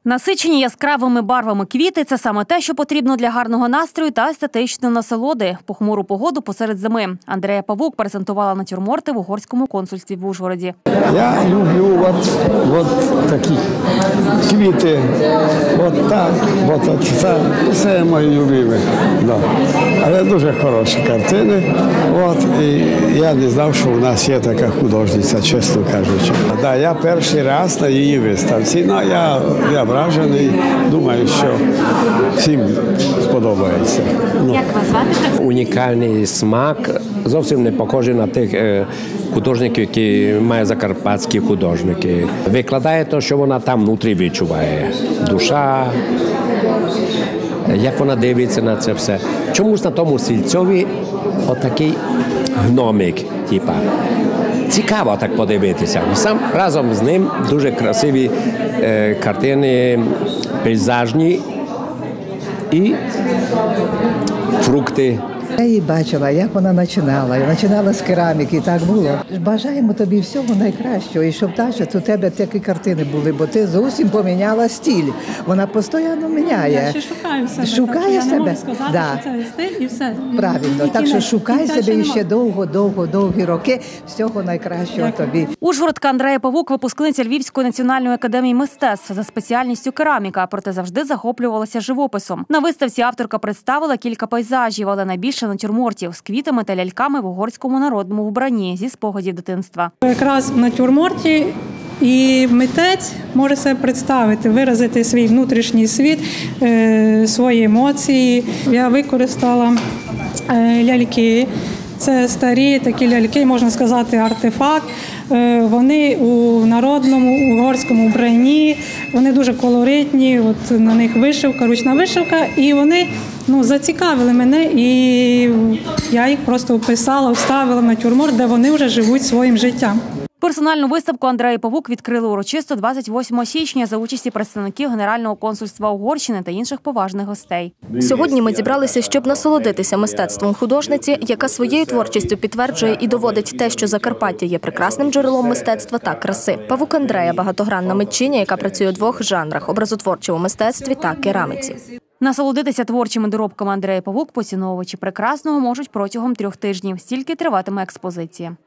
Насичені яскравими барвами квіти – це саме те, що потрібно для гарного настрою та естетичної насолоди. Похмуру погоду посеред зими. Андрея Павук презентувала натюрморти в угорському консульстві в Ужгороді. Я люблю от такі квіти, от так, це мої любимі. Да. Але дуже хороші картини. От, і я не знав, що у нас є така художниця, чесно кажучи. Да, я перший раз на її виставці, але я вражений, думаю, що всім сподобається. Як вас звати? Унікальний смак, зовсім не похожий на тих художників, які мають закарпатські художники. Викладає те, що вона там внутрі відчуває. Душа, як вона дивиться на це все. Чомусь на тому стільцьові отакий гномик, типа. Цікаво так подивитися. Сам разом з ним дуже красиві картини, пейзажні і фрукти. Я її бачила, як вона починала. Починала з кераміки, так було. Бажаємо тобі всього найкращого, і щоб далі у тебе такі картини були, бо ти зовсім поміняла стиль. Вона постійно міняє. Я ще шукаю себе. Шукає себе? Я не можу сказати, що це стиль і все. Правильно. Так що шукай себе ще довгі роки. Всього найкращого тобі. Ужгородка Андрея Павук – випускниця Львівської національної академії мистецтв за спеціальністю кераміка, проте завжди захоплювалася живописом. На виставці авторка представила кілька пейзажів, але найбільше натюрмортів з квітами та ляльками в угорському народному вбранні зі спогадів дитинства. Якраз в натюрморті і митець може себе представити, виразити свій внутрішній світ, свої емоції. Я використала ляльки. Це старі такі ляльки, можна сказати, артефакт. Вони у народному угорському вбранні, вони дуже колоритні, от на них вишивка, ручна вишивка, і вони зацікавили мене, і я їх просто описала, вставила в натюрморт, де вони вже живуть своїм життям. Персональну виставку Андреї Павук відкрили урочисто 28 січня за участі представників Генерального консульства Угорщини та інших поважних гостей. Сьогодні ми зібралися, щоб насолодитися мистецтвом художниці, яка своєю творчістю підтверджує і доводить те, що Закарпаття є прекрасним джерелом мистецтва та краси. Павук Андрея – багатогранна митчиня, яка працює у двох жанрах – образотворчому мистецтві та кераміці. Насолодитися творчими доробками Андрея Павук поціновувачі прекрасного можуть протягом 3 тижнів. Стільки триватиме експозиція.